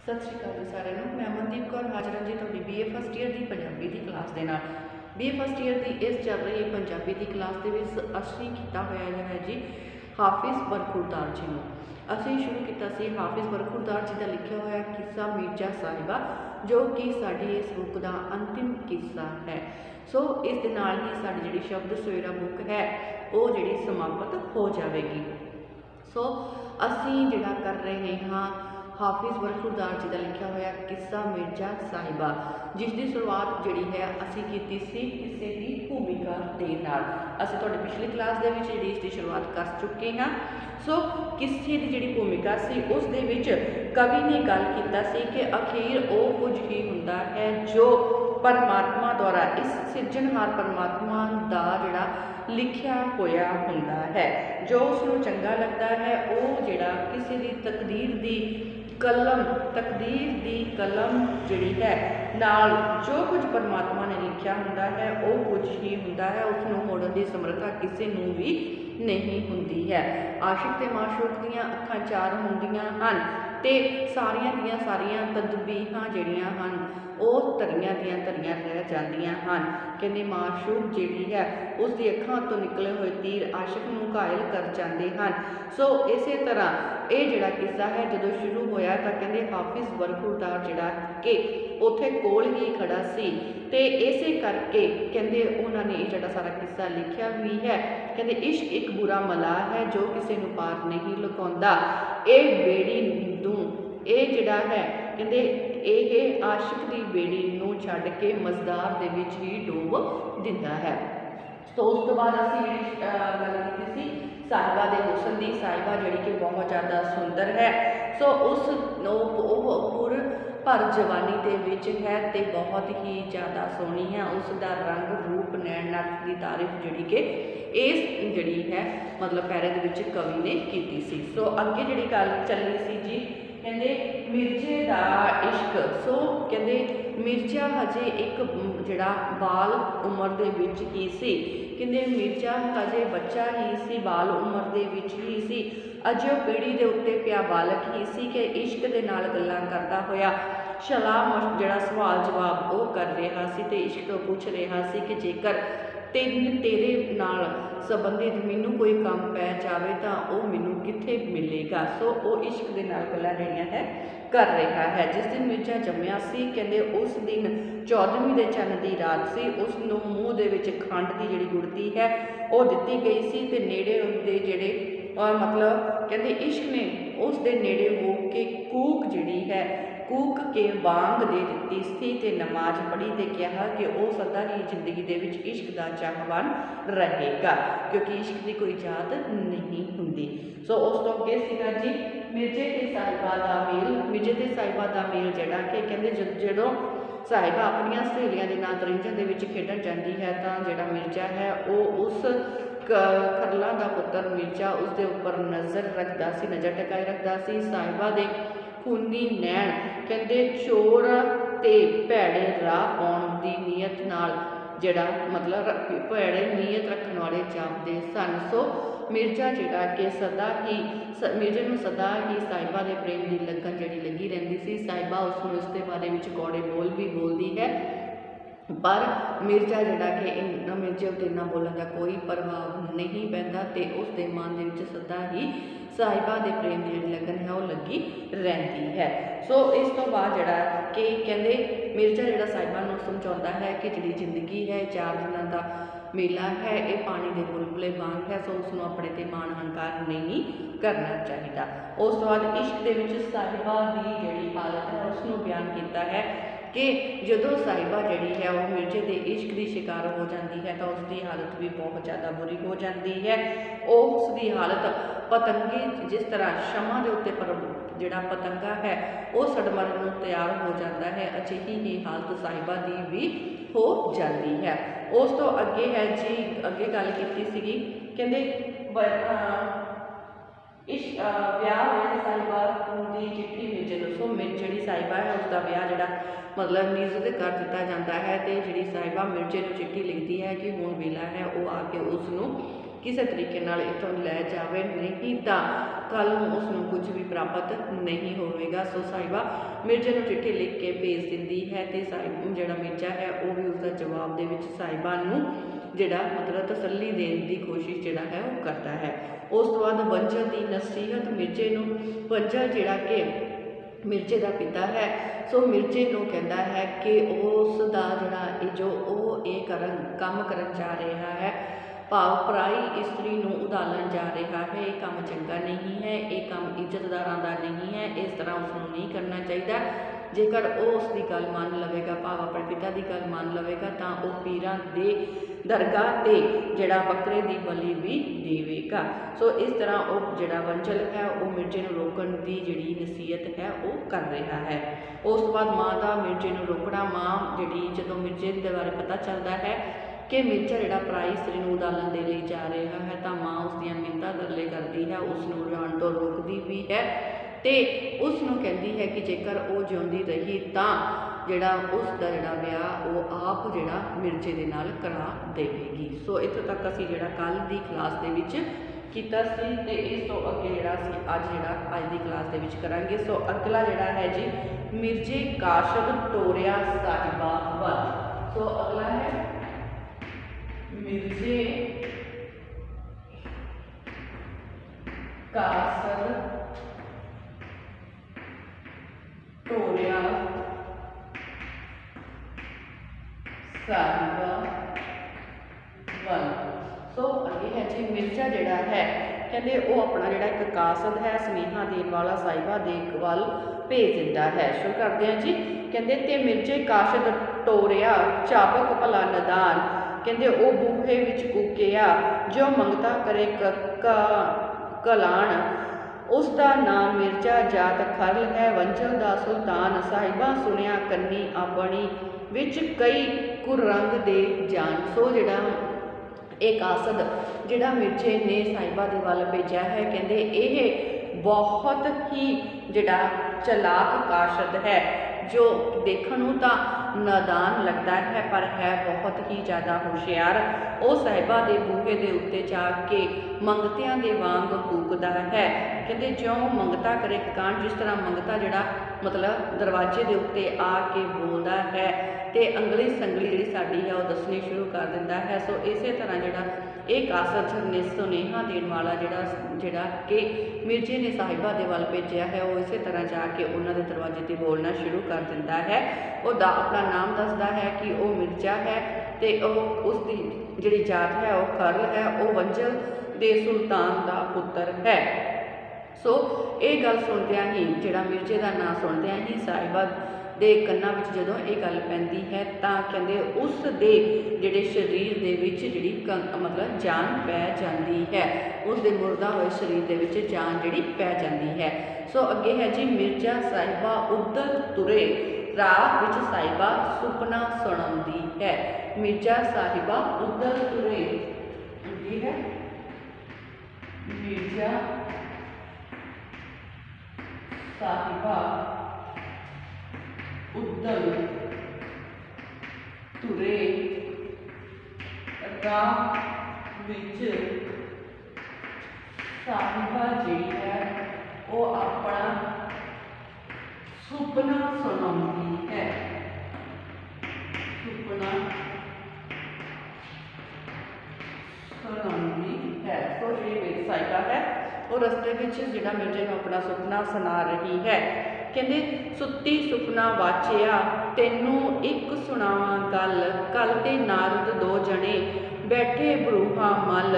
सत श्री अकाल जी सारिਆਂ ਨੂੰ। मैं अमनदीप कौर हाजिर हाँ जी तुहाडी BA फस्ट ईयर की पंजाबी की क्लास के नाल। BA फस्ट ईयर की इस चल रही पंजाबी की क्लास के असी किया होया है जी हाफिज़ बरखुरदार जी नूं। असी शुरू किया सी हाफिज़ बरखुरदार जी का लिखा हुआ किस्सा मिर्जा साहिबा, जो कि साडी इस बुक का अंतिम किस्सा है। सो इस दे नाल ही साडी जिहड़ी शब्द सवेरा बुक है वो जिहड़ी समाप्त हो जाएगी। सो असी जिहड़ा कर रहे हाँ हाफिज़ बरखुरदार जी का लिखा हुआ किस्सा मिर्जा साहिबा, जिसकी शुरुआत जी है असी की किसी की भूमिका के नाल। असी तुहाडी पिछली क्लास के जी इसकी शुरुआत कर चुके हाँ। सो किस्से की जी भूमिका सी उस दे विच कवि ने गल कीता सी कि अखीर वो कुछ ही हुंदा है जो परमात्मा द्वारा इस सिरजनहार परमात्मा का जिहड़ा लिखिया होया हुंदा है। जो उसनूं चंगा लगता है वो जिहड़ा किसी की तकदीर की कलम जिहड़ी है नाल जो कुछ परमात्मा ने लिखिया हुंदा है वो कुछ ही हुंदा है, उसनूं मोड़न की समर्था किसी नूं भी नहीं हुंदी है। आशिक ते माशूक दीयां अखां चार हुंदियां हन ते सारियां दीयां सारियां तदबीहां जिहड़ियां हन वो धरियां दीयां धरियां रह जांदियां हन। कहंदे माशूक जिहड़ी है उसकी अखां तो निकले हुए तीर आशिक नूं घायल कर जाते हैं। सो इस तरह ये जिहड़ा किस्सा है जदों शुरू होया तो कहंदे हाफिज़ बरखुरदार जिहड़ा कि उत्थे कोल ही खड़ा सी ते इसे करके कहंदे उन्होंने ये जिहड़ा सारा किस्सा लिखिया भी है। कहंदे इश्क एक बुरा मला है जो किसी नूं पार नहीं लुकाउंदा, ये बेड़ी दूं ये जिहड़ा है कहंदे ये आशिक की बेड़ी नूं छड्ड के मजदार दे विच ही डूब दिंदा है। तो उस तो बाद असीं गल कीती सी साहिबा के हुसन की। साहिबा जिहड़ी कि बहुत ज़्यादा सुंदर है। सो उस पुर भर जवानी के विच है तो बहुत ही ज़्यादा सोहनी है। उसका रंग रूप नैन नक्श की तारीफ जिहड़ी कि इस जिहड़ी है मतलब पैरे दे विच कवि ने कीती सी। सो अगे जिहड़ी गल चली सी जी कहंदे मिर्जे दा इश्क। सो कहंदे मिर्जा हजे एक जिहड़ा बाल उम्र दे विच ही सी। कहंदे मिर्जा हजे बच्चा ही सी, बाल उम्र दे विच ही सी। अजे पीढ़ी के उत्ते पिया बालक ही सी कि इश्क दे नाल गल्लां करदा होया शला जिहड़ा सवाल जवाब वो कर रहा सी ते इश्क तो पूछ रहा सी कि जेकर तेरे नाल संबंधित मैनू कोई काम पै जाए तो वह मैनू कित्थे मिलेगा। सो वो इश्क दे नाल गल्लां जिहड़ियां है कर रहा है। जिस दिन मिर्जा जम्मिया सी कहंदे उस दिन 14वीं दे चंद की रात सी। उसनूं मूँह दे विच खंड की जिहड़ी गुड़ती है वो दिती गई सी ते नेड़े उनके जिहड़े मतलब कहंदे इश्क ने उस दे नेड़े हो के कूक जिहड़ी है कूक के बांग दे दिती सी ते नमाज पढ़ी ते कहा कि वह सदा ही जिंदगी दे विच इश्क का चाहवान रहेगा क्योंकि इश्क की कोई जात नहीं हुंदी। सो उस तो अगे सीगा जी मिर्जे ते साहिबा दा मेल। मिर्जे ते साहिबा दा मेल जिहड़ा कि कहंदे जदों साहिबा अपनियां सहेलियां दे नाल तरिंजां दे विच खेडण जांदी है तो जिहड़ा मिर्जा है वो उस खरला का पुत्र मिर्जा उसके उपर नज़र रखता सी, नज़र टकाए रखता सी। साहिबा दे खूनी नैण कहंदे चोर ते भैड़े राह पाउण दी नीयत नाल जिहड़ा मतलब भैड़े नीयत रखण वाले जापदे सन। सो मिर्जा जिहड़ा कि सदा ही मिर्जे नूं सदा ही साहिबा के प्रेम की लगन जिहड़ी लगी रहिंदी सी। साहिबा उसनूं इसके बारे में कौड़े बोल भी बोलती है पर मिर्जा जिहड़ा कि मिर्जे उत्ते इन्ना बोलण का कोई प्रभाव नहीं पैंदा ते उसके मन दे विच सदा ही साहिबा के प्रेम की जिहड़ी लगन है वो लगी रहिंदी है। सो इस तो बाद जिहड़ा कि कहंदे मिर्जा जिहड़ा साहिबा नूं समझाउंदा है कि जिहड़ी जिंदगी है 4 दिनों का मेला है ये पानी के बुलबुले वांग है। सो उसनूं अपने ते मान हंकार नहीं करना चाहिए। उस तो बाद इश्क दे विच साहिबा की जिहड़ी हालत है उसनूं बयान किया है कि जदों साहिबा जिहड़ी है वो मिर्जे के इश्क की शिकार हो जाती है तो उसकी हालत भी बहुत ज़्यादा बुरी हो जाती है। उसकी हालत पतंगे जिस तरह शमा के उत्ते पर जिहड़ा पतंगा है वो सड़मरन नूं तैयार हो जाता है, अजिही ही हालत साहिबा की भी हो जाती है। उस तो अगे है जी अगे गल कीती सीगी कहंदे ब्याह होया साहिबा की चिट्ठी मिर्जे नूं। सो जिहड़ी साहिबा है उसका ब्याह जिहड़ा मतलब नियत कर दिता जाता है तो जिहड़ी साहिबा मिर्जे नूं चिट्ठी लिखती है कि हुण वेला है वो आके उसनूं किसी तरीके नाल इत्थों लै जावे, नहीं तो कल उसनूं कुछ भी प्राप्त नहीं होवेगा। सो साहिबा मिर्जे नूं चिट्ठी लिख के भेज दिंदी है ते जिहड़ा मिर्जा है वो भी उसका जवाब दे विच साहिबा नूं जिहड़ा मतलब तसल्ली देने की कोशिश जिहड़ा है वो करता है। उस तो बाद वंजल की नसीहत मिर्जे नूं, वंजल जिहड़ा कि मिर्जे का पिता है, सो मिर्जे नूं कहता है कि उसका जिहड़ा जो काम करन जा रहा है, भाव पराई इस्तरी नूं उधालन जा रहा है, ये काम चंगा नहीं है, ये काम इज्जतदारां दा नहीं है, इस तरह उसनूं नहीं करना चाहिए। जेकर वो उसकी गल मान लवेगा, भाव अपने पिता की गल मान लवेगा, तो वह पीरां दे दरगाह ते जिहड़ा बकरे की बलि भी देवेगा। सो इस तरह वो जिहड़ा वंजल है वो मिर्जे नूं रोकण की जिहड़ी नसीहत है वो कर रहा है। उस तो बाद माँ का मिर्जे नूं रोकना, माँ जिहड़ी जदों मिर्जे के बारे पता चलता है कि मिर्जा जिहड़ा पराई स्त्री नूं उधालन दे लई जा रहा है, तो माँ उसदियां मिन्नतां तरले करती है, उसनूं जाण तो रोकती भी है ते उसनूं कहती है कि जेकर वो जिउंदी रही तो जिहड़ा उसका जिहड़ा विआह वो आप जिहड़ा मिर्जे दे नाल करा देवेगी। सो इत्थों तक असीं जिहड़ा कल दी क्लास दे विच कीता सी ते इस तो अगे जिहड़ा असीं अज दी क्लास दे विच करांगे। सो अगला जिहड़ा है जी मिर्जे काशद टोरिया साहिबा वल। सो अगला है मिर्जे कासद टोरिया साहिबा वल। सो अगे है जी मिर्जा जिहड़ा है कहते वो अपना जिहड़ा एक कासद है सुनेहा देने वाला साहिबा दे वल भेज दिंदा है। शुरू करते हैं जी, कहते ते मिर्जे काशद टोरिया चाबक भला नदान, कहते वो बूहे विच कूकिया जो मंगता करे कलाण, उसका नाम मिर्जा जात खरल है वंजल दा सुल्तान, साहिबा सुनिया कन्नी अपनी विच कई कुरंग दे जान। सो जिहड़ा एक आसद जिहड़ा मिर्जे ने साहिबा दे वल भेजा है, कहते यह बहुत ही जिहड़ा चलाक काशद है, जो देखण नूं तां नादान लगता है पर है बहुत ही ज़्यादा होशियार। वो साहिबा के बूहे के उत्ते जाके मंगतियां दे वांग कूकदा है, कहते ज्यों मंगता करे कान, जिस तरह मंगता जिहड़ा मतलब दरवाजे के उत्ते आके बोलता है तो अंगली संगली जी साड़ी है वह दसनी शुरू कर दिंदा है। सो इस तरह जिहड़ा एक आसर ने सुनेहा देने वाला जिहड़ा कि मिर्जे ने साहिबा दे वल भेजिया है, वो इस तरह जाके उन्होंने दरवाजे ते बोलना शुरू कर दिंदा है। वो अपना नाम दसदा है कि वह मिर्जा है तो उसकी जिहड़ी जात है वह खरल है, वह वंजल दे सुल्तान का पुत्र है। सो ये गल सुनदियां ही जिहड़ा मिर्जे का नाम सुनदियां ही साहिबा दे कन्नां विच जदों ये गल पैंदी है तां कहंदे उस दे जिहड़े शरीर दे विच जिहड़ी मतलब जान पै जांदी है, उस दे मुर्दा होए शरीर दे विच जान जिहड़ी पै जांदी है। सो अगे है जी मिर्जा साहिबा उद्दल तुरे राह विच साहिबा सुपना सुणाउंदी है। मिर्जा साहिबा उद्दल तुरे है, मिर्जा साहिबा उद्दल तुरे राह विच साहिबा जिहड़ी है वो अपना सुपना सुणाउंदी है, सुपना सुणाउंदी है। तो जी मेरी साहिबा है वो रस्ते में जिहड़ा मिर्जे नूं अपना सुपना सुना रही है, कहते सुत्ती सुपना वाचिया तेनू एक सुनावा गल, कल ते नारद दो जने बैठे बरूहा मल,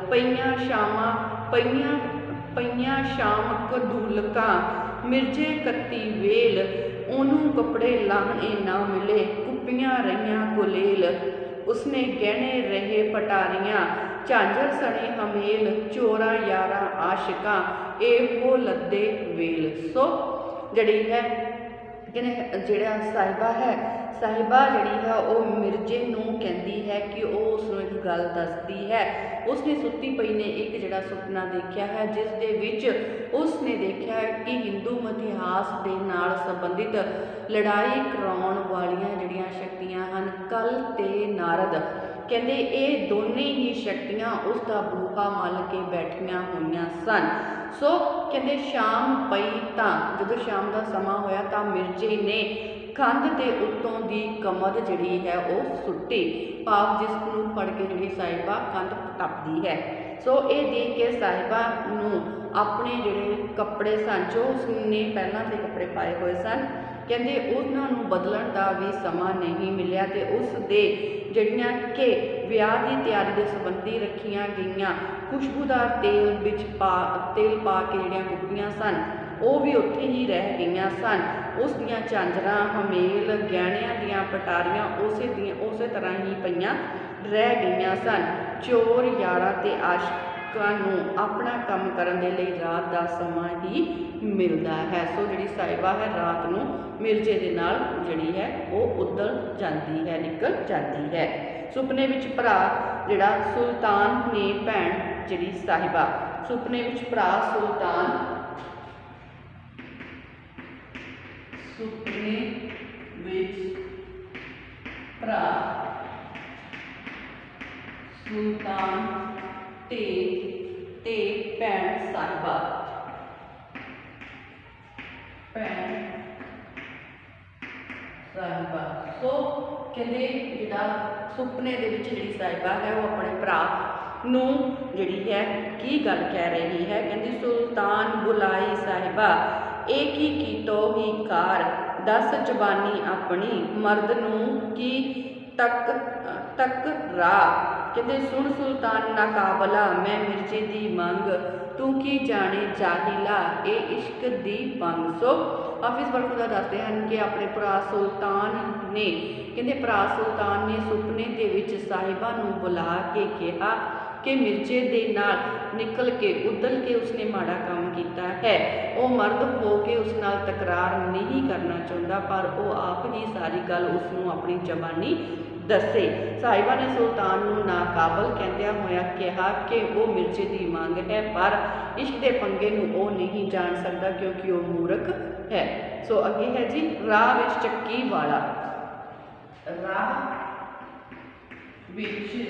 पईयां शाम कदूलका मिर्जे कत्ती वेल, ओनू कपड़े लाहने ना मिले कुप्पियां रहियां गुलेल, उसने गहने रहे पटारियां झांझर सने हमेल, चोरा यारा आशिका एहो लद्दे वेल। सो जड़ी है जिहड़ा साहिबा है, साहिबा जड़ी है वो मिर्जे नूं कहंदी है कि वो उसनूं एक गल दसदी है। उसने सुत्ती पई ने एक जिहड़ा सुपना देखा है, जिस दे विच उसने देखा है कि हिंदू इतिहास दे नाल संबंधित लड़ाई कराउण वालियां जिहड़ियां शक्तियां हन कल ते नारद ਕਹਿੰਦੇ ਇਹ ਦੋਨੇ ਹੀ ਸ਼ਕਤੀਆਂ ਉਸ ਦਾ ਬੂਹਾ ਮੱਲ ਕੇ ਬੈਠੀਆਂ ਹੋਈਆਂ ਸਨ। ਸੋ ਕਹਿੰਦੇ ਸ਼ਾਮ ਪਈ ਤਾਂ ਜਦੋਂ ਸ਼ਾਮ ਦਾ ਸਮਾਂ ਹੋਇਆ ਤਾਂ ਮਿਰਜ਼ੇ ਨੇ ਕੰਧ ਦੇ ਉੱਤੋਂ ਦੀ ਕਮਰ ਜਿਹੜੀ ਹੈ ਉਹ ਸੁੱਟੀ, ਭਾਵ ਜਿਸ ਨੂੰ ਫੜ ਕੇ ਜਿਹੜੀ ਸਾਹਿਬਾ ਕੰਧ ਟੱਪਦੀ ਹੈ। ਸੋ ਇਹ ਦੇਖ ਕੇ ਸਾਹਿਬਾ ਨੂੰ ਆਪਣੇ ਜਿਹੜੇ ਕੱਪੜੇ ਸਨ, ਜੋ ਉਸਨੇ ਪਹਿਲਾਂ ਦੇ ਕੱਪੜੇ ਪਾਏ ਹੋਏ ਸਨ, ਕਹਿੰਦੇ ਉਹਨਾਂ ਨੂੰ ਬਦਲਣ ਦਾ ਵੀ ਸਮਾਂ ਨਹੀਂ ਮਿਲਿਆ ਤੇ ਉਸ ਦੇ ਜਿਹੜੀਆਂ ਕਿ ਵਿਆਹ ਦੀ ਤਿਆਰੀ ਦੇ ਸੰਬੰਧੀ ਰੱਖੀਆਂ ਗਈਆਂ ਖੁਸ਼ਬੂਦਾਰ ਤੇਲ ਪਾ ਕੇ ਜਿਹੜੀਆਂ ਗੁੱਟੀਆਂ ਸਨ ਉਹ ਵੀ ਉੱਥੇ ਹੀ ਰਹਿ ਗਈਆਂ ਸਨ। ਉਸ ਦੀਆਂ ਝਾਂਜਰਾਂ, ਹਮੇਲ, ਗਹਿਣਿਆਂ ਦੀਆਂ ਪਟਾਰੀਆਂ ਉਸੇ ਤਰ੍ਹਾਂ ਹੀ ਪਈਆਂ ਰਹਿ ਗਈਆਂ ਸਨ। ਚੋਰ ਯਾਰਾਂ ਤੇ ਆਸ਼ਿਕਾਂ ਨੂੰ ਆਪਣਾ ਕੰਮ ਕਰਨ ਦੇ ਲਈ ਰਾਤ ਦਾ ਸਮਾਂ ਹੀ ਮਿਲਦਾ ਹੈ। ਸੋ ਜਿਹੜੀ ਸਾਹਿਬਾ ਹੈ ਰਾਤ ਨੂੰ ਮਿਰਜ਼ੇ ਦੇ ਨਾਲ ਜਿਹੜੀ ਹੈ ਉਹ ਉੱਧਰ ਜਾਂਦੀ ਹੈ, ਨਿਕਲ ਜਾਂਦੀ ਹੈ। ਸੁਪਨੇ ਵਿੱਚ ਭਰਾ ਜਿਹੜਾ ਸੁਲਤਾਨ ਨੇ ਭੈਣ ਜਿਹੜੀ ਸਾਹਿਬਾ, ਸੁਪਨੇ ਵਿੱਚ ਭਰਾ ਸੁਲਤਾਨ, ਸੁਪਨੇ ਵਿੱਚ ਭਰਾ ਸੁਲਤਾਨ ਤੇ ਭੈਣ ਸਾਹਿਬਾ, ਸੋ ਕਹਿੰਦੇ ਜਿਹੜਾ ਸੁਪਨੇ ਦੇ ਵਿੱਚ ਜਿਹੜੀ ਸਾਹਿਬਾ ਹੈ ਉਹ ਆਪਣੇ ਭਰਾ ਨੂੰ ਜਿਹੜੀ ਹੈ ਕੀ ਗੱਲ ਕਹਿ ਰਹੀ ਹੈ। ਕਹਿੰਦੀ ਸੁਲਤਾਨ ਬੁਲਾਈ ਸਾਹਿਬਾ ਇਹ ਕੀ ਕੀਤੋ ਹੀ ਕਾਰ, ਦਸ ਜ਼ਬਾਨੀ ਆਪਣੀ ਮਰਦ ਨੂੰ ਕੀ ਤੱਕ ਰਾਹ। ਕਹਿੰਦੇ ਸੁਣ ਸੁਲਤਾਨ ਨਾਕਾਬਲਾ ਮੈਂ ਮਿਰਜ਼ੇ ਦੀ ਮੰਗ, ਤੂੰ ਕੀ ਜਾਣੇ ਜਾਹਿਲਾ ਇਹ ਇਸ਼ਕ ਦੀ ਪੰਗ। ਸੋ ਹਾਫਿਜ਼ ਬਰਖੁਦਾ ਦੱਸਦੇ ਹਨ ਕਿ ਆਪਣੇ ਭਰਾ ਸੁਲਤਾਨ ਨੇ, ਕਹਿੰਦੇ ਭਰਾ ਸੁਲਤਾਨ ਨੇ ਸੁਪਨੇ ਦੇ ਵਿੱਚ ਸਾਹਿਬਾ ਨੂੰ ਬੁਲਾ ਕੇ ਕਿਹਾ ਕਿ ਮਿਰਜ਼ੇ ਦੇ ਨਾਲ ਨਿਕਲ ਕੇ ਉਦਲ ਕੇ ਉਸਨੇ ਮਾੜਾ ਕੰਮ ਕੀਤਾ ਹੈ। ਉਹ ਮਰਦ ਹੋ ਕੇ ਉਸ ਨਾਲ ਤਕਰਾਰ ਨਹੀਂ ਕਰਨਾ ਚਾਹੁੰਦਾ, ਪਰ ਉਹ ਆਪ ਹੀ ਸਾਰੀ ਗੱਲ ਉਸ ਨੂੰ ਆਪਣੀ ਜ਼ਬਾਨੀ ਦੱਸੇ। ਸਾਹਿਬਾ ਨੇ ਸੁਲਤਾਨ ਨੂੰ ਨਾਕਾਬਲ ਕਹਿੰਦਿਆਂ ਹੋਇਆ ਕਿਹਾ ਕਿ ਉਹ ਮਿਰਜ਼ੇ ਦੀ ਮੰਗ ਹੈ, ਪਰ ਇਸ਼ਕ ਦੇ ਪੰਗੇ ਨੂੰ ਉਹ ਨਹੀਂ ਜਾਣ ਸਕਦਾ ਕਿਉਂਕਿ ਉਹ ਮੂਰਖ ਹੈ। ਸੋ ਅੱਗੇ ਹੈ ਜੀ ਰਾਹ ਵਿੱਚ ਚੱਕੀ ਵਾਲਾ, ਰਾਹ ਵਿੱਚ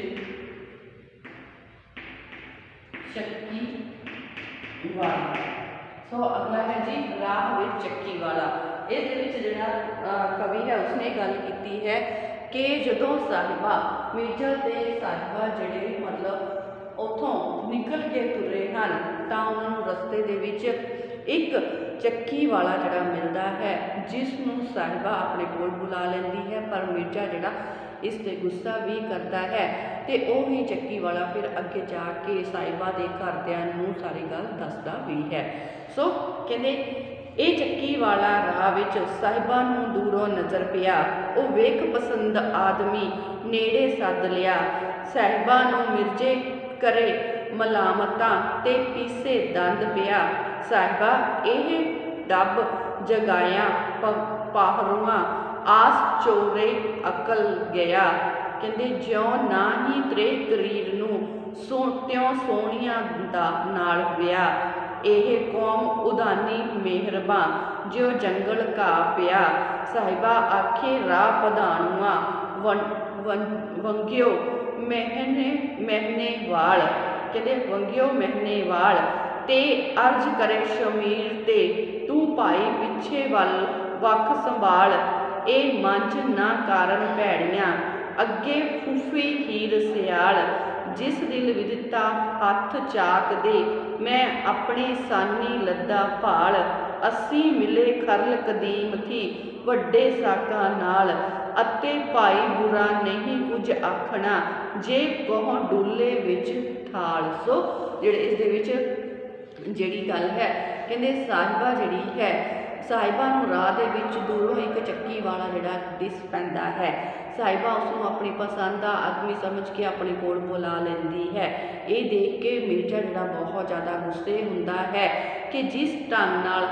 ਚੱਕੀ ਵਾਲਾ। ਸੋ ਅਗਲਾ ਹੈ ਜੀ ਰਾਹ ਵਿੱਚ ਚੱਕੀ ਵਾਲਾ। ਇਸ ਦੇ ਵਿੱਚ ਜਿਹੜਾ ਕਵੀ ਹੈ ਉਸਨੇ ਗੱਲ ਕੀਤੀ ਹੈ ਕਿ ਜਦੋਂ ਸਾਹਿਬਾ ਮਿਰਜ਼ਾ ਤੇ ਸਾਹਿਬਾ ਜਿਹੜੇ ਮਤਲਬ ਉੱਥੋਂ ਨਿਕਲ ਕੇ ਤੁਰੇ ਹਨ ਤਾਂ ਉਹਨਾਂ ਨੂੰ ਰਸਤੇ ਦੇ ਵਿੱਚ ਇੱਕ ਚੱਕੀ ਵਾਲਾ ਜਿਹੜਾ ਮਿਲਦਾ ਹੈ, ਜਿਸ ਨੂੰ ਸਾਹਿਬਾ ਆਪਣੇ ਕੋਲ ਬੁਲਾ ਲੈਂਦੀ ਹੈ, ਪਰ ਮਿਰਜ਼ਾ ਜਿਹੜਾ ਇਸ 'ਤੇ ਗੁੱਸਾ ਵੀ ਕਰਦਾ ਹੈ ਤੇ ਉਹ ਹੀ ਚੱਕੀ ਵਾਲਾ ਫਿਰ ਅੱਗੇ ਜਾ ਕੇ ਸਾਹਿਬਾ ਦੇ ਘਰਦਿਆਂ ਨੂੰ ਸਾਰੀ ਗੱਲ ਦੱਸਦਾ ਵੀ ਹੈ। ਸੋ ਕਹਿੰਦੇ ਇਹ ਚੱਕੀ ਵਾਲਾ ਰਾਹ ਵਿੱਚ ਸਾਹਿਬਾ ਨੂੰ ਦੂਰੋਂ ਨਜ਼ਰ ਪਿਆ, ਉਹ ਵੇਖ ਪਸੰਦ ਆਦਮੀ ਨੇੜੇ ਸੱਦ ਲਿਆ। ਸਾਹਿਬਾ ਨੂੰ ਮਿਰਜ਼ੇ ਕਰੇ ਮਲਾਮਤਾਂ ਤੇ ਪੀਸੇ ਦੰਦ ਪਿਆ। ਸਾਹਿਬਾ ਇਹ ਡੱਬ ਜਗਾਇਆ ਪਾਹਰੂਆਂ, ਆਸ ਚੋਰੇ ਅਕਲ ਗਿਆ। ਕਹਿੰਦੇ ਜਿਉਂ ਨਾ ਹੀ ਤਰੇ ਕਰੀਰ ਨੂੰ ਤਿਉਂ ਸੋਹਣੀਆਂ ਦਾ ਨਾਲ ਵਿਆਹ। ਇਹ ਕੌਮ ਉਦਾਨੀ ਮਿਹਰਬਾਂ ਜਿਉ ਜੰਗਲ ਘਾਹ ਪਿਆ। ਸਾਹਿਬਾ ਆਖੇ ਰਾਹ ਪਧਾਣੂਆਂ ਵੰਗਿਓ ਮਹਿਨੇ ਵਾਲ। ਕਹਿੰਦੇ ਵੰਗਿਓ ਮਹਿਨੇ ਵਾਲ ਤੇ ਅਰਜ ਕਰੇ ਸ਼ਮੀਰ ਤੇ ਤੂੰ ਭਾਈ ਪਿੱਛੇ ਵੱਲ ਵੱਖ ਸੰਭਾਲ। ਇਹ ਮੰਚ ਨਾ ਕਾਰਨ ਭੈੜੀਆਂ ਅੱਗੇ ਫੂਫੀ ਹੀਰ ਸਿਆਲ। ਜਿਸ ਦਿਲ ਵਿਦਿਤਾ ਹੱਥ ਚਾਕ ਦੇ ਮੈਂ ਆਪਣੀ ਸਾਨੀ ਲੱਦਾ ਭਾਲ। ਅਸੀਂ ਮਿਲੇ ਖਰਲ ਕਦੀਮ ਥੀ ਵੱਡੇ ਸਾਕਾਂ ਨਾਲ, ਅਤੇ ਭਾਈ ਬੁਰਾ ਨਹੀਂ ਕੁਝ ਆਖਣਾ ਜੇ ਕਹੋ ਡੁੱਲੇ ਵਿੱਚ ਠਾਲ। ਸੋ ਜਿਹੜੇ ਇਸ ਦੇ ਵਿੱਚ ਜਿਹੜੀ ਗੱਲ ਹੈ, ਕਹਿੰਦੇ ਸਾਹਿਬਾ ਜਿਹੜੀ ਹੈ, ਸਾਹਿਬਾ ਨੂੰ ਰਾਹ ਦੇ ਵਿੱਚ ਦੂਰੋਂ ਇੱਕ ਚੱਕੀ ਵਾਲਾ ਜਿਹੜਾ ਦਿਸ ਪੈਂਦਾ ਹੈ। ਸਾਹਿਬਾ ਉਸ ਨੂੰ ਆਪਣੀ ਪਸੰਦ ਦਾ ਆਦਮੀ ਸਮਝ ਕੇ ਆਪਣੇ ਕੋਲ ਬੁਲਾ ਲੈਂਦੀ ਹੈ। ਇਹ ਦੇਖ ਕੇ ਮਿਰਜ਼ਾ ਜਿਹੜਾ ਬਹੁਤ ਜ਼ਿਆਦਾ ਗੁੱਸੇ ਹੁੰਦਾ ਹੈ ਕਿ ਜਿਸ ਢੰਗ ਨਾਲ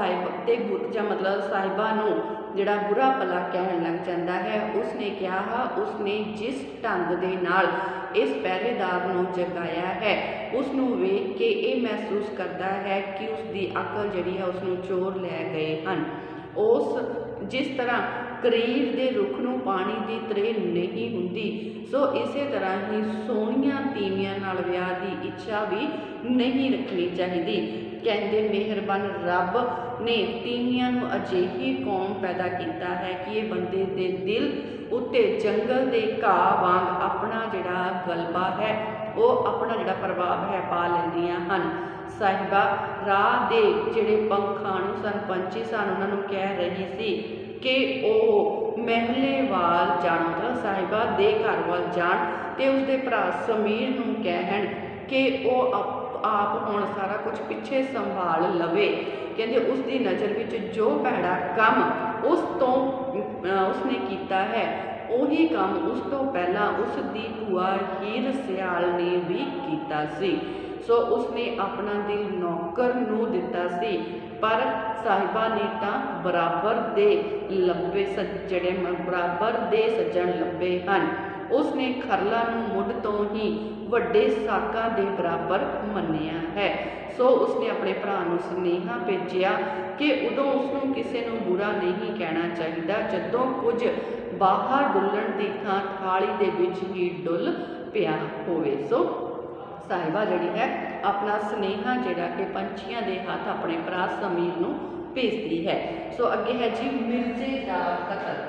ਸਾਹਿਬਾ ਨੂੰ ਜਿਹੜਾ ਬੁਰਾ ਭਲਾ ਕਹਿਣ ਲੱਗ ਜਾਂਦਾ ਹੈ। ਉਸਨੇ ਕਿਹਾ, ਉਸਨੇ ਜਿਸ ਢੰਗ ਦੇ ਨਾਲ ਇਸ ਪਹਿਰੇਦਾਰ ਨੂੰ ਜਗਾਇਆ ਹੈ, ਉਸ ਨੂੰ ਵੇਖ ਕੇ ਇਹ ਮਹਿਸੂਸ ਕਰਦਾ ਹੈ ਕਿ ਉਸ ਦੀ ਅਕਲ ਜਿਹੜੀ ਹੈ ਉਸ ਨੂੰ ਚੋਰ ਲੈ ਗਏ ਹਨ। उस जिस तरह करीर दे रुख नूं पानी दी त्रेह नहीं हुंदी, सो इसे तरह ही सोहणियां तीवियां नाल विआह दी इच्छा भी नहीं रखनी चाहिदी। कहंदे मेहरबान रब ने तीवियां नूं अजिही कौम पैदा कीता है कि ये बंदे दे दिल उत्ते जंगल दे घाह वांग अपना जिहड़ा गलबा है वो अपना जिहड़ा प्रभाव है पा लैंदियां हन। साहिबा राह दे जिहड़े पंखाणु सन पंछी सन उन्हां नूं कह रही सी कि ਉਹ महले वाल जाण, मतलब साहिबा दे घर वाल जाण ते उसदे भरा समीर नूं कहण कि ਉਹ आप हुण सारा कुछ पिछे संभाल लवे। कहंदे उसकी नज़र विच जो भैड़ा काम उस तो उसने कीता है ਉਹੀ काम उस तो पहला उसकी भूआ हीर सियाल ने भी कीता सी। सो उसने अपना दिल नौकर नूं दिता सी, पर साहिबा ने तां बराबर दे लब्बे सज्जणे बराबर दे सज्जण लब्बे हन। उसने खरला नूं मुढ़ तो ही वड्डे साकां दे बराबर मन्निया है। सो उसने अपने भरा नूं सुनेहा भेजिया कि उदों उसनूं किसी नूं बुरा नहीं कहना चाहिए जदों कुछ बाहर डुलण दी थां थाली दे विच ही डुल पिया होवे। सो साहिबा जिहड़ी है अपना सुनेहा जिहड़ा कि पंछियां दे हत्थ अपने भरा समीर नूं भेजदी है। सो अगे है जी मिर्जे दा कतल।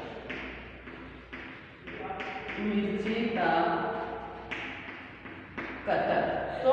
मिर्जे दा कतल। सो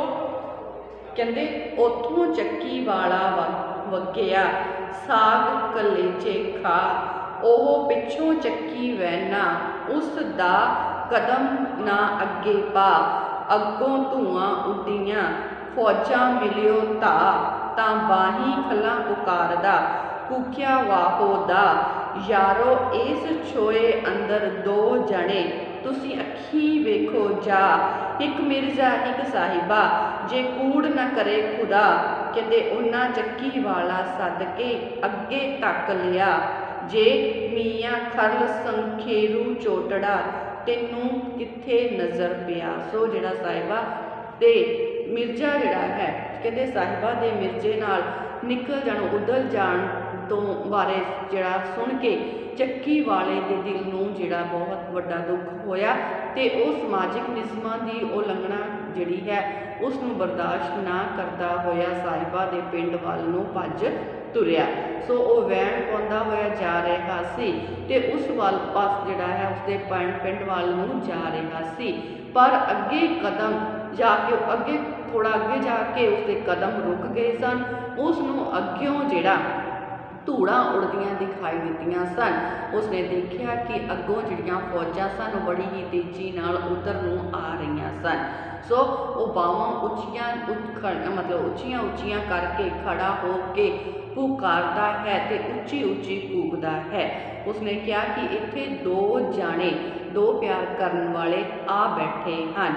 कहंदे उथों चक्की वाला वग्गिया साग कलेजे खा, ओह पिछों चक्की वैना उस दा कदम ना अगे पा, अगों धुआं उड्डियां फौजां मिलियो धा, तां बाही खला पुकारदा कूकिया वाहो दा, यारो इस छोए अंदर दो जने तुसी अखी वेखो जा, एक मिर्जा एक साहिबा जे कूड़ न करे खुदा। कहंदे उन्हां चक्की वाला सद के अगे तक लिया, जे मियाँ खरल संखेरू चोटड़ा तेनू किथे नज़र पिया। सो जिहड़ा साहिबा ते मिर्जा जिहड़ा है कहंदे साहिबा दे मिर्जे नाल निकल जाण उदल जाण तो बारे जिहड़ा सुन के चक्की वाले दे दिल नूं जिहड़ा बहुत वड्डा दुख होया ते उह समाजिक नियमां दी उलंघना जिहड़ी है उस नूं बर्दाश्त ना करदा होया साहिबा दे पिंड वल नूं भज तुरिया। सो वह वैन पाउंदा होया जा रहा सी ते उस वाल पास जिहड़ा है उसके पिंड वल नूं जा रहा सी, पर अगे कदम जाके अगे थोड़ा अगे जाके उसके कदम रुक गए सन। उस नूं अग्यों जिहड़ा धूड़ा उड़दियां दिखाई दित्तियां सन। उसने देखा कि अगों जिहड़ियां फौजां सन बड़ी ही तेजी नाल उधर नूं आ रही सन। सो वो बावां उच्चियां मतलब उच्चियां उच्चियां करके खड़ा हो के पुकारदा है ते उच्ची उच्ची कूकदा है। उसने कहा कि इत्थे दो जाने दो प्यार करन वाले आ बैठे हन,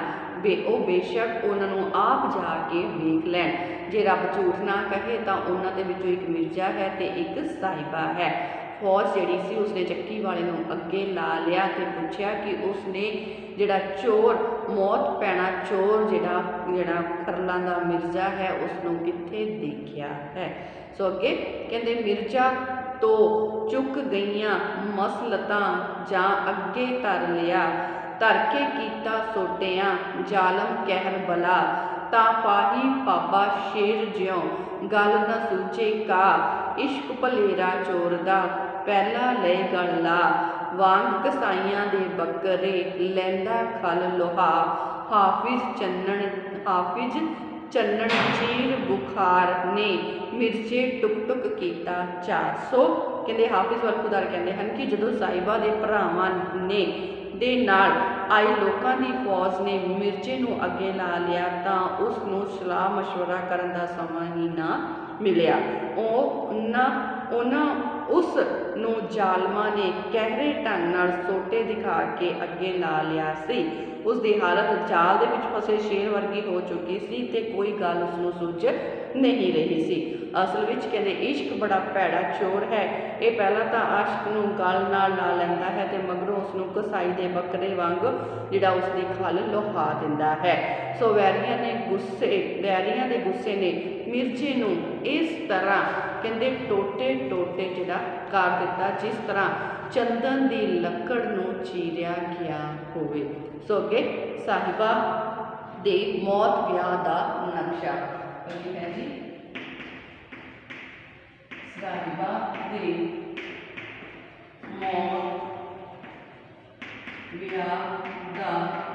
बेशक उन्होंने आप जाके वेख लैन, जे रब झूठ ना कहे तो उन्होंने विचों एक मिर्जा है तो एक साहिबा है। फौज जिहड़ी सी उसने चक्की वाले नूं अगे ला लिया तो पूछया कि उसने जिहड़ा चोर मौत पैना चोर जिहड़ा खरलां दा मिर्जा है उसनूं कित्थे देखिया है। सो अगे कहंदे मिर्जा तो चुक गईयां मसलतां जां अगे धर लिया, धर के कीता सोटियां जालम कहर बला, ता पाही पापा शेर ज्यों गल न सूझे का, इश्क भलेरा चोर दा पहला ले गल ला, वांग कसाइयां दे बकरे लैंदा खल लोहा, हाफिज चन्नन चीर बुखार ने मिर्जे टुक टुक कीता चा। सो कहते हाफिज वाल खुदार कहते हैं कि जदों साहिबा के भरावां ने दे नाल आई लोगों की फौज ने मिर्जे नूं अगे ला लिया तो उसनूं सलाह मशवरा करन दा समां ही ना मिलिया। उन्हां उस नूं जालमां ने गहरे ढंग नाल सोटे दिखा के अगे ला लिया सी। उसकी हालत जाल दे विच फसे शेर वर्गी हो चुकी सी ते कोई गल उसनूं सुझ नहीं रही सी। असल विच कहंदे इश्क बड़ा भैड़ा चोर है, ये पहला तो आशिक नूं गल नाल ला लैंदा है ते मगरों उसनूं कसाई दे बकरे वांग जिहड़ा उसकी खल लोहा दिंदा है। सो वैरियां दे गुस्से ने मिर्जे नूं इस तरह कहते टोटे टोटे जिहड़ा कर दिता जिस तरह चंदन की लकड़ नूं चीरिया गया होवे। सो अगे साहिबा दे मौत ब्याह का नक्शा है जी। साहिबा दे मौत ब्याह का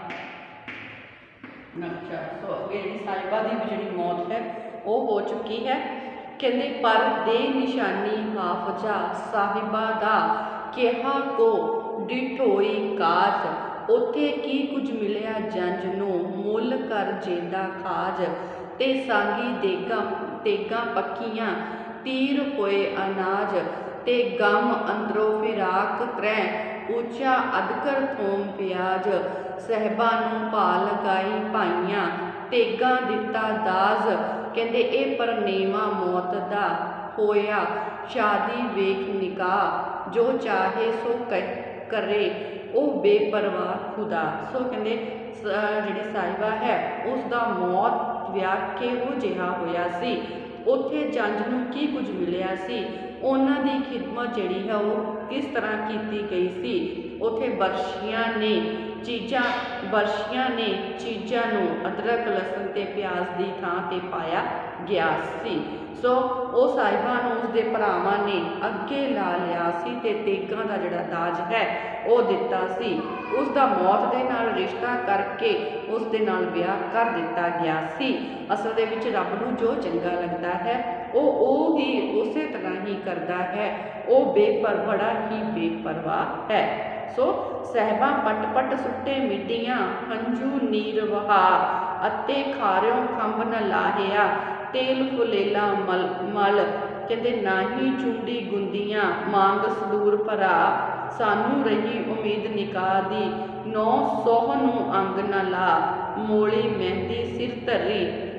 नक्शा। सो अगे साहिबा की जी मौत है वो हो चुकी है। कहते पर दे निशानी हाफजा साहिबा दा कहा को डिठोई काज उथे की कुछ मिलिया जंज नूं मुल कर जेंदा खाज ते सांगी तेगा पक्कियां तीर होए अनाज ते गम अंदरों फिराक त्रै ऊंचा अदकर थोम प्याज सहबा नूं भा लगाई भाइयां तेगा दिता दाज। कहते ए परनेवा मौत दा होया शादी वेख निकाह जो चाहे सो करे ओ बेपरवाह खुदा। सो कहते जी साहिबा है उसका मौत विआह किहो जिहा होया सी उत्थे जंज नूं की कुछ मिलिया सी उन्हां दी खिदमत जिहड़ी है वो किस तरह की गई सी। उत्थे बर्शियां ने चीज़ां नूं अदरक लसन ते प्याज की थां ते पाया गया सी। सो वो साहिबा नूं उसदे भरावां ने अगे ला लिया सी ते तेगां दा जिहड़ा दाज है वो दिता सी। उसका मौत दे नाल रिश्ता करके उस दे नाल विआह कर दिता गया सी। असल दे विच रब नूं जो चंगा लगता है वो ही उसे तरह ही करता है। वो बड़ा ही बेपरवाह है। सो सहबा पट पट सुट्टे मिट्टियां हंजू नीर वहा अते खारियों खंभ न लाहिया तेल फुलेला मल कहते ना ही चुंडी गुंदियां मांग सदूर भरा सानू रही उम्मीद निकाह दी नौ सोह नूं अंग न ला मोली मेहंदी सिर धरी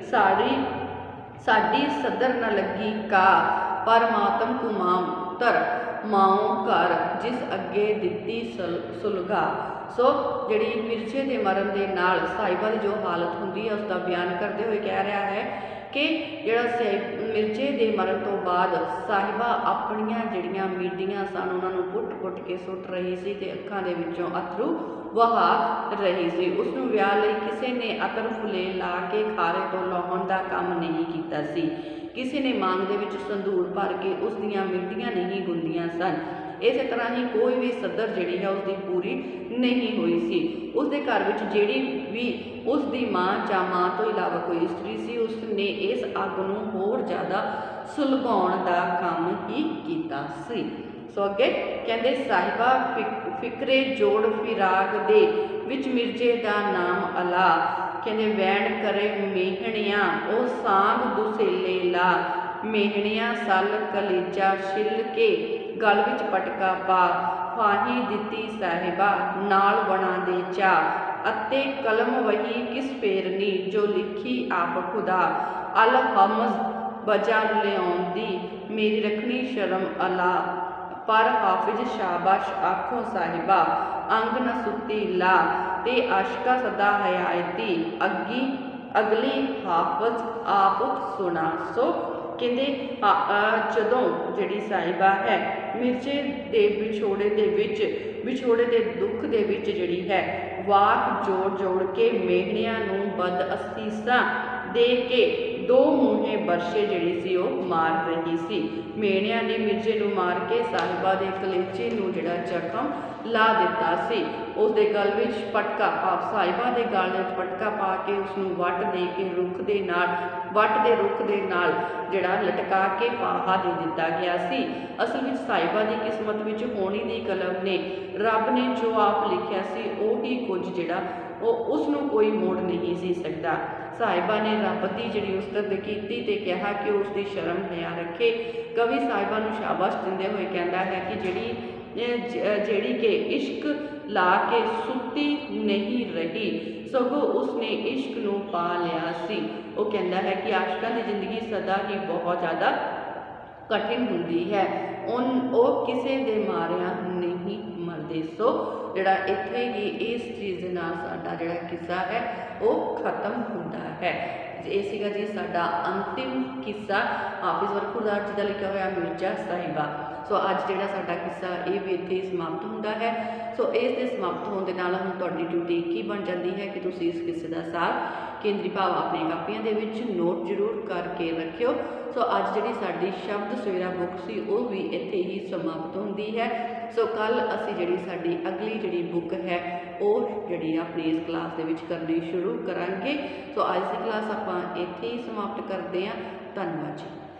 साड़ी सदर न लगी का पर मातम कुमाम तर माओ घर जिस अगे दिती सुलगा। सो जी मिर्जे के मरण के नाल साहिबा की जो हालत होंगी है उसका बयान करते हुए कह रहा है कि जोड़ा मिर्जे के मरण तो बाद साहिबा अपनिया जड़ियाँ मीडियाँ सन उन्होंने पुट पुट के सुट रही सी ते अखां दे विचों अथरू वहा रही सी। उसनूं विआह लई किसी ने अतर फुले ला के खारे तो लाउण का काम नहीं किया सी। किसी ने मांग दे विच संदूर भर के उस दियां मिट्टियां नहीं गुंदियां सन। इस तरह ही कोई भी सदर जिहड़ी है उसकी पूरी नहीं हुई सी। उसके घर विच जिहड़ी भी उसकी माँ या माँ तो इलावा कोई इस्त्री सी उसने इस अग नूं होर ज़्यादा सुलगाउण दा काम ही कीता सी। सो अगे कहते साहिबा फिकरे जोड़ फिराग दे विच मिर्जे दा नाम अला कहते वैण करे मेहणियां ओ सांग दुसेले ला मेहणियां सल कलेजा छिल के गल विच पटका पा फाही दिती साहिबा नाल बना दे चा अते कलम वही किस फेरनी जो लिखी आप खुदा अल हमज बजा लियाउंदी मेरी रखनी शर्म अला पर हाफिज शाबाश आखो साहिबा अंग न सुती ला ते आशका सदा हयायती अगली हाफज आप सुना। सो कहते जदों जिहड़ी साहिबा है मिर्जे के विछोड़े के दुख के विच जिहड़ी है वाक जोड़ जोड़ के मेहणियां नूं बद असीसा दे के दो मूहे बरशे जिहड़ी सी वो मार रही सी। मेहणियां ने मिर्जे नूं मार के साहिबा के कलेजे नूं जिहड़ा जख्म ला दिता सी। उसके गल विच पटका पा साहिबा के गल विच पटका पा के उसनूं वट दे के रुख दे नाल जिहड़ा लटका के फाहा दे दिता गया सी। असल में साहिबा की किस्मत विच होनी दी कलम ने रब ने जो आप लिखिया सी उही कुछ जिहड़ा उसनूं कोई मोड़ नहीं सी सकता। साहिबा ने रब की जिहड़ी उस्तत कीती ते कहा कि उसकी शर्म हया रखे। कवि साहिबा नूं शाबाश दिंदे हुए कहता है कि जिहड़ी के इश्क ला के सुती नहीं रही सगों उसने इश्क नूं पा लिया सी। वो कहता है कि आशिकां की जिंदगी सदा ही बहुत ज़्यादा कठिन होंदी है वो किसी दे मारिया नहीं मरदे। सो जिहड़ा इत्थे ही इस चीज़ दे नाल साडा जिहड़ा किस्सा है वो खत्म होंदा है। ਇਹ ਸੀਗਾ ਜੀ ਸਾਡਾ ਅੰਤਿਮ ਕਿੱਸਾ ਹਾਫਿਜ਼ ਬਰਖੁਰਦਾਰ ਜੀ ਦਾ ਲਿਖਿਆ ਹੋਇਆ ਮਿਰਜ਼ਾ ਸਾਹਿਬਾ। ਸੋ ਅੱਜ ਜਿਹੜਾ ਸਾਡਾ ਕਿੱਸਾ ਇਹ ਵੀ ਇੱਥੇ ਸਮਾਪਤ ਹੁੰਦਾ ਹੈ। ਸੋ ਇਸ ਦੇ ਸਮਾਪਤ ਹੋਣ ਦੇ ਨਾਲ ਹੁਣ ਤੁਹਾਡੀ ਡਿਊਟੀ ਕੀ ਬਣ ਜਾਂਦੀ ਹੈ ਕਿ ਤੁਸੀਂ ਇਸ ਕਿੱਸੇ ਦਾ ਸਾਰ ਕੇਂਦਰੀ ਭਾਵ ਆਪਣੀਆਂ ਕਾਪੀਆਂ ਦੇ ਵਿੱਚ ਨੋਟ ਜ਼ਰੂਰ ਕਰਕੇ ਰੱਖਿਓ। ਸੋ ਅੱਜ ਜਿਹੜੀ ਸਾਡੀ ਸ਼ਬਦ ਸਵੇਰਾ ਬੁੱਕ ਸੀ ਉਹ ਵੀ ਇੱਥੇ ਹੀ ਸਮਾਪਤ ਹੁੰਦੀ ਹੈ। ਸੋ ਕੱਲ ਅਸੀਂ ਜਿਹੜੀ ਸਾਡੀ ਅਗਲੀ ਜਿਹੜੀ ਬੁੱਕ ਹੈ ਉਹ ਜਿਹੜੀ ਆਪਣੀ ਇਸ ਕਲਾਸ ਦੇ ਵਿੱਚ ਕਰਨੀ ਸ਼ੁਰੂ ਕਰਾਂਗੇ। ਸੋ ਅੱਜ ਦੀ ਕਲਾਸ ਆਪਾਂ ਇੱਥੇ ਹੀ ਸਮਾਪਤ ਕਰਦੇ ਹਾਂ। ਧੰਨਵਾਦ ਜੀ।